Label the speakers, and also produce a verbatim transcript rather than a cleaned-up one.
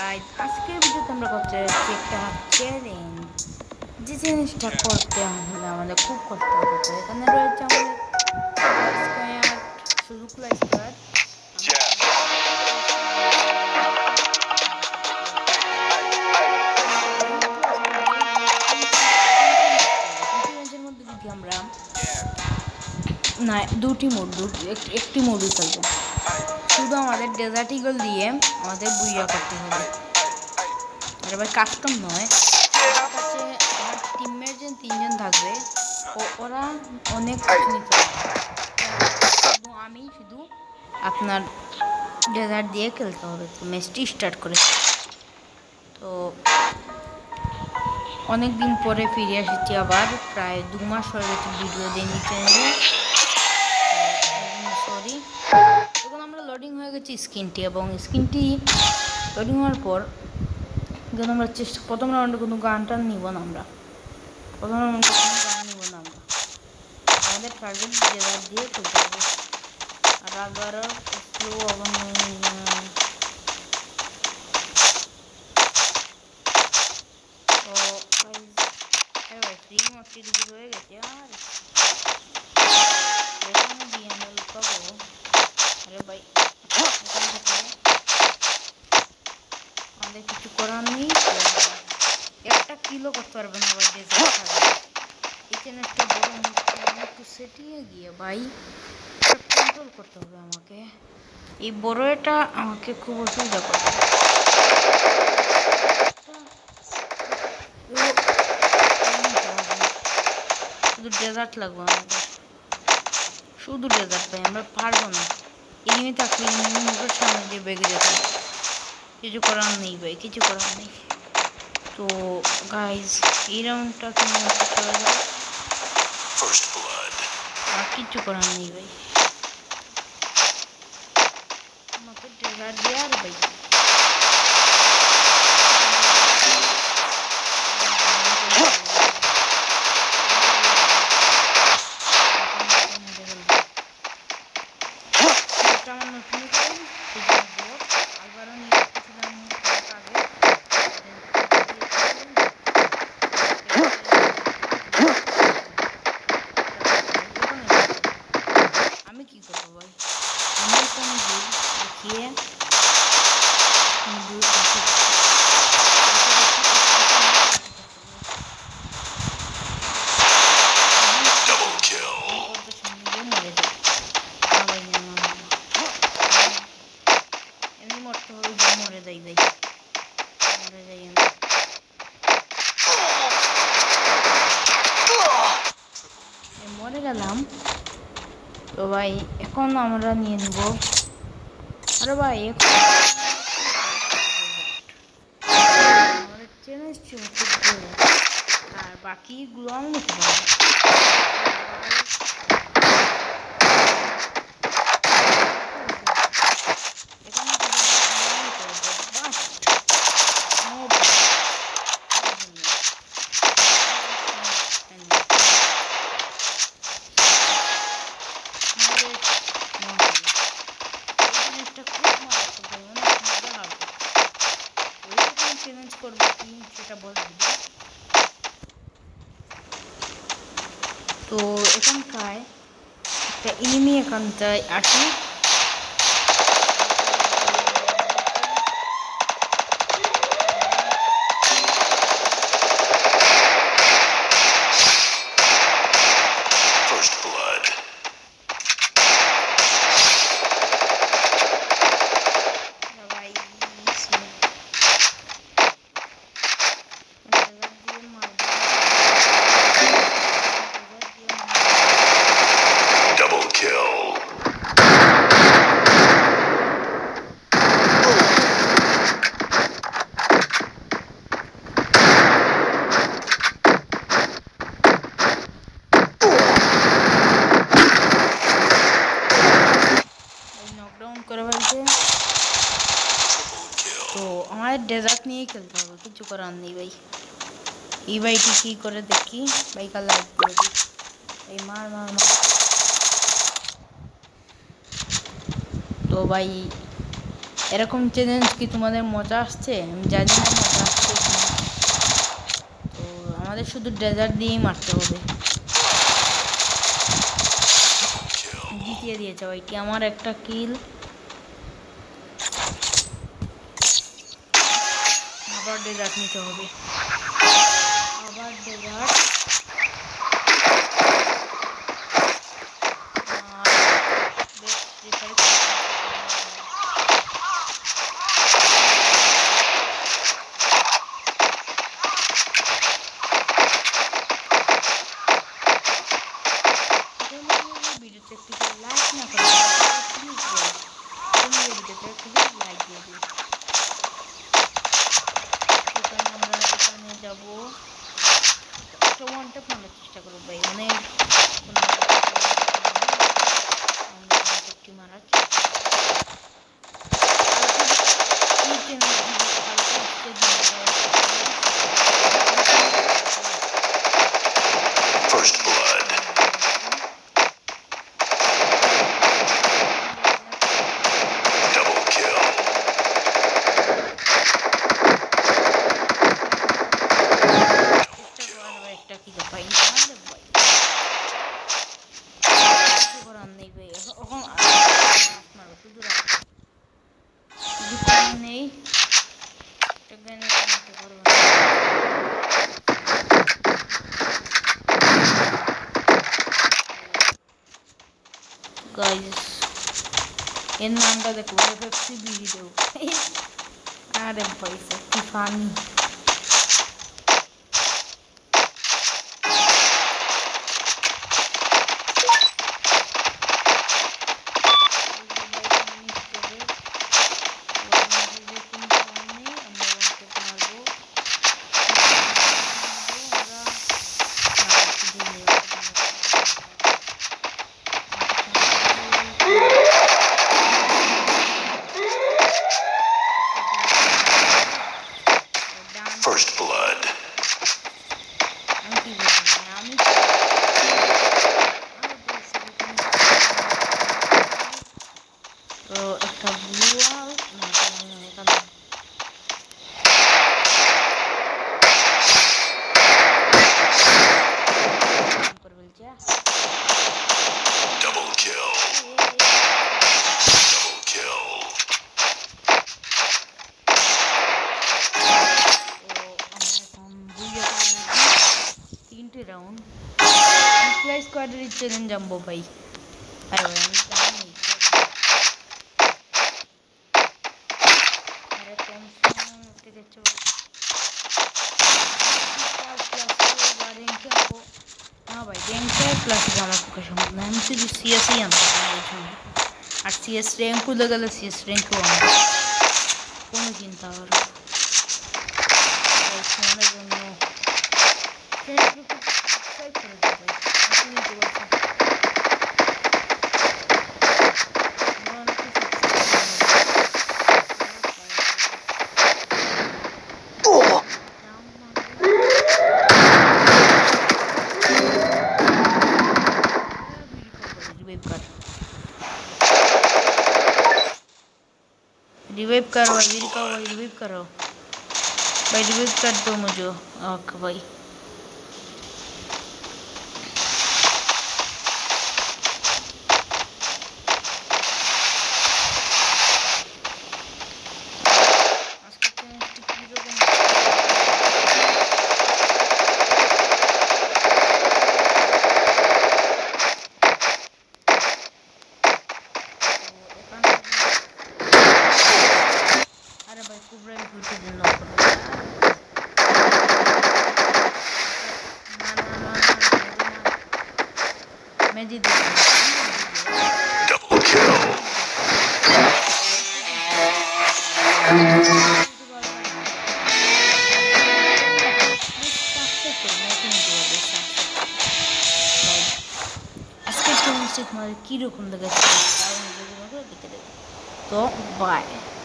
Speaker 1: Guys আজকের ভিডিওতে আমরা করতে যাচ্ছি একটা চ্যালেঞ্জ। যে চ্যালেঞ্জটা করতে হলে আমাদের খুব কষ্ট হতে হয়। এখানে রয়েছে আমাদের স্কোয়ার শুধু ক্লাই স্কোয়ার মধ্যে যদি আমরা না দুটি মোড একটি মোডই খেলবো। শুধু আমাদের ডেজার্ট ইগল দিয়ে আমাদের বুইয়া করতে হবে। আর এবার কাস্টম নয়, আমার কাছে আমার টিমমেট যে তিনজন থাকবে ও ওরা অনেক কিছু নিতে পারবে, শুধু আমি শুধু আপনার ডেজার্ট দিয়ে খেলতে হবে। তো ম্যাচটি স্টার্ট করে তো অনেক দিন পরে ফিরে এসেছি, আবার প্রায় দু মাস হয়ে গেছে ভিডিও দিইনি চ্যানেলে, সরি। এখন আমরা লোডিং হয়ে গেছি স্ক্রিনটি, এবং স্ক্রিনটি লোডিং হওয়ার পর যখন আমরা চেষ্টা প্রথম রাউন্ডে কোনো গান টান নিব না, আমরা প্রথম রাউন্ডে কোনো গান নিব না, আমরা আমাদের টার্গেট ডেজার্ট দিয়ে খেলতে হবে। আর আগারও স্লো এবং ফ্রি মার্কেট হয়ে গেছে। আর এখানে দিয়ে আমরা লুকাবো। আরে ভাই আমাদের কিছু করার নেই, একটা কিলো করতে পারবে না ভাই ডেজার্ট ছাড়া। এই চ্যানেলটা বড় আমি একটু সেটিংয়ে গিয়ে ভাই কন্ট্রোল করতে হবে আমাকে। এই বড় এটা আমাকে খুব অসুবিধা করবে। শুধু ডেজার্ট লাগবে আমাদের, শুধু ডেজার্ট ভাই, আমরা পারবো না। এনিমি থাকলে এনিমি মুখের সামনে দিয়ে বেগে যেতে, কিছু করার নেই ভাই, কিছু করার নেই। তো গাইজ এই রাউন্ডটা কিন্তু চলে যায়, আর কিছু করার নেই ভাই, আমাকে ডেজার্ট দিয়ে আর ভাই আমি কি করবো ভাই, আমার কোনো ভুল দেখিয়ে এমনি মরতে হবে, মরে যাই ভাই, মরে যাই আমি। মরে গেলাম। তো ভাই এখন আমরা নিয়ে নেব, আরে ভাই এখন আর বাকিগুলো আমি নিতে পারবো। চ্যালেঞ্জ করবো কি সেটা বলে দিব। তো এখানটায় একটা এনিমি এখানটায় আসি, করে ফেলছে। তো আমাদের ডেজার্ট নিয়েই খেলতে হবে, কিছু করার নেই ভাই। এই ভাইটি কী করে দেখি, বাইকার লাইট দিয়ে দিই, এই মার মার মার। তো ভাই এরকম চ্যালেঞ্জ কি তোমাদের মজা আসছে? আমি জানি না মজা আসছে কিনা। তো আমাদের শুধু ডেজার্ট দিয়েই মারতে হবে। জিতিয়ে দিয়েছে ভাইটি আমার একটা কিল। আবার ডেজার্ট নিতে হবে, আবার ডেজার্ট। ভিডিওতে একটু লাইক না করে প্লিজ ভিডিওতে একটু লাইক দিয়ে দিই। এখানে আমরা এখানে যাবো, একটা ওয়ান ট্যাপ মারার চেষ্টা করবো ভাই, মানে আমরা ওয়ান ট্যাপটি মারার
Speaker 2: First blood. Double kill.
Speaker 1: একটা কি পাই না ভাই, করার নেই ভাই, এখন মারবো শুধু নেই গাইস। এর নামটা দেখো এফএফসি ভিডিও। আরে ভাই কি ফানি।
Speaker 2: First blood.
Speaker 1: তো একটা blue out
Speaker 2: Double kill. Double kill.
Speaker 1: তিনটে রাউন্ড প্লাই স্কোয়াডের চ্যালেঞ্জ জাম্বো ভাই। আরে ভাই আমি জানি আরে টেনশন উঠে যাচ্ছে না ভাই। র্যাঙ্কে ক্লাসিক আমার পক্ষে সম্ভব না, আমি শুধু সিএসই আনতে পারি। আর সিএস র্যাঙ্ক খুলে গেলে সিএস র্যাঙ্কও আনবো, কোনো চিন্তা হবে না তোমাদের জন্য। रिवाइव करो भाई, रिवाइव करो भाई, रिवाइव करो भाई, रिवाइव कर दो मुझे। ओके भाई
Speaker 2: Double kill.
Speaker 1: আজকে চ্যালেঞ্জটা তোমাদের কীরকম লেগেছে তো বাই।